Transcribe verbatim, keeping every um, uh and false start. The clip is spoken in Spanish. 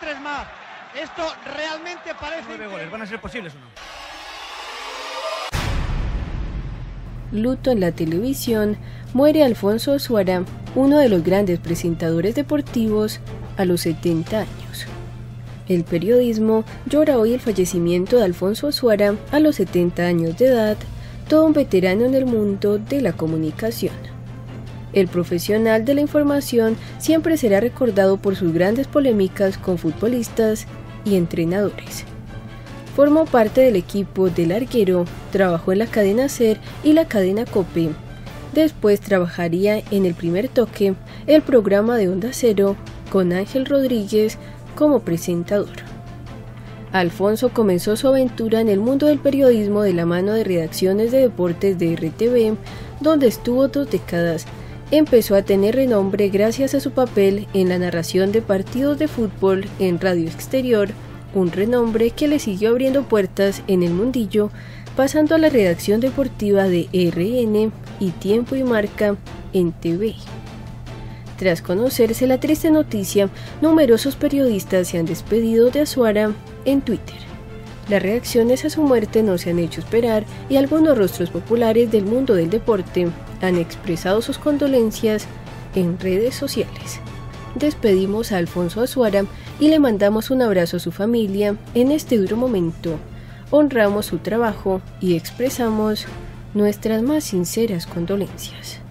tres más. Esto realmente parece... Nueve goles, ¿van a ser posibles o no? Luto en la televisión, muere Alfonso Azuara, uno de los grandes presentadores deportivos, a los setenta años. El periodismo llora hoy el fallecimiento de Alfonso Azuara a los setenta años de edad, todo un veterano en el mundo de la comunicación. El profesional de la información siempre será recordado por sus grandes polémicas con futbolistas y entrenadores. Formó parte del equipo del Larguero, trabajó en la cadena SER y la cadena COPE. Después trabajaría en El Primer Toque, el programa de Onda Cero, con Ángel Rodríguez como presentador. Alfonso comenzó su aventura en el mundo del periodismo de la mano de redacciones de deportes de R T V, donde estuvo dos décadas. Empezó a tener renombre gracias a su papel en la narración de partidos de fútbol en Radio Exterior, un renombre que le siguió abriendo puertas en el mundillo, pasando a la redacción deportiva de R N y Tiempo y Marca en T V. Tras conocerse la triste noticia, numerosos periodistas se han despedido de Azuara en Twitter. Las reacciones a su muerte no se han hecho esperar y algunos rostros populares del mundo del deporte han expresado sus condolencias en redes sociales. Despedimos a Alfonso Azuara y le mandamos un abrazo a su familia en este duro momento. Honramos su trabajo y expresamos nuestras más sinceras condolencias.